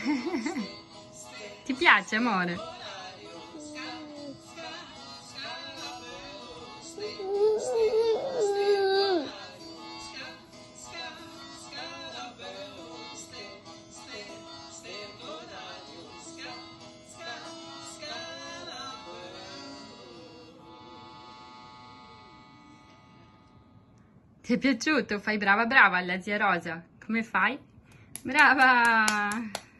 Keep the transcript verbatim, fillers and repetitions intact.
Ti piace, amore? Ti è piaciuto? Fai brava brava alla zia Rosa. Come fai? Brava!